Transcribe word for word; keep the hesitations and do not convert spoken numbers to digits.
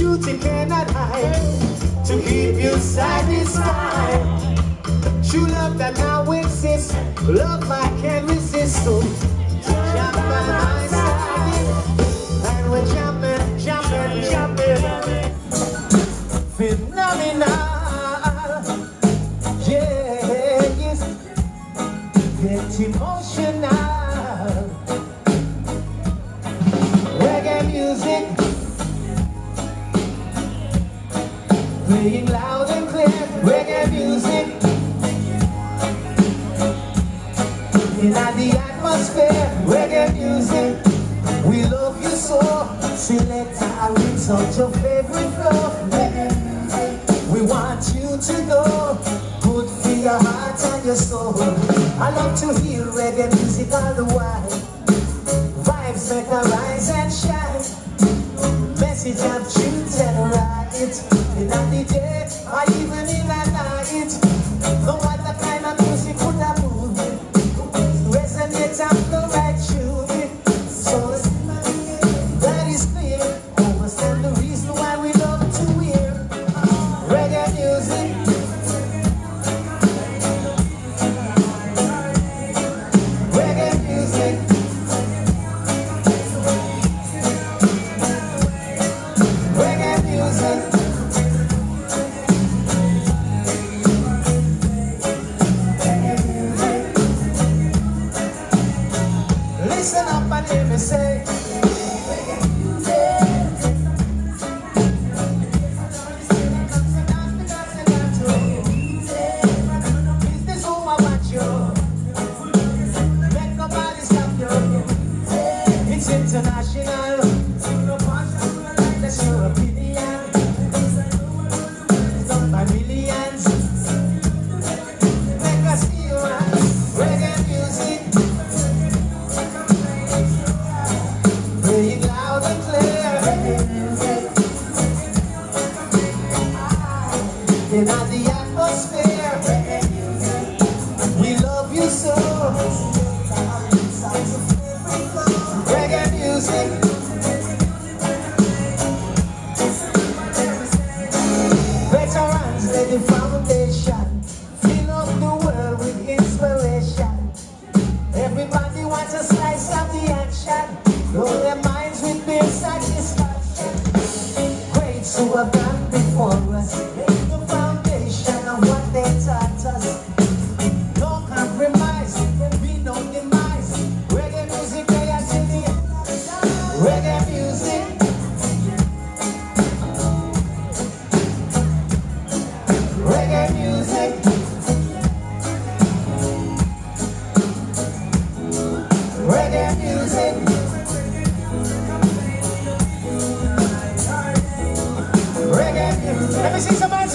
truth you cannot hide, to keep you satisfied. True love that now exists, love I can't resist. So jump by my side, and we're jumping, jumping, jumping. Phenomenal, yeah, yes, get emotional. Reggae music, playing loud and clear. Reggae music, in the atmosphere. Reggae music, we love you so. Select our rinse out your favorite flow. Reggae music, we want you to know, good for your heart and your soul. I love to hear reggae music all the while. Vibes make her rise and shine. Message and truth and right in the day or even in the night. No matter kind of music could have moved it, resonate and the right tune. So that is clear. Understand the reason why we love to hear reggae music. Reggae music. Reggae music. Listen up and hear me say, is this who I want you? Make nobody stop you. It's international. That's your opinion. It's done by millions. Make us feel right. Reggae music, playing loud and clear. In the atmosphere, we love you so. Reggae music, veterans lay the foundation, fill up the world with inspiration. Everybody wants a slice of the action, blow their minds with their satisfaction. Greats who have gone before us, make the foundation of what they taught us. No compromise, be no demise. Reggae music, they are singing. Reggae music, reggae music, reggae music, reggae music. Let me see somebody.